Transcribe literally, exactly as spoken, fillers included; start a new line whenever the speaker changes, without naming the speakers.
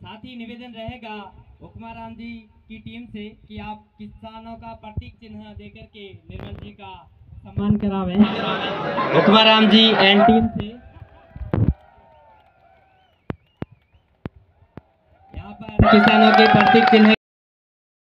साथ ही निवेदन रहेगा हुक्माराम जी की टीम से कि आप किसानों का प्रतीक चिन्ह देकर के निर्मल जी का सम्मान करावें। हुक्माराम जी एंड टीम से यहाँ पर किसानों के प्रतीक चिन्ह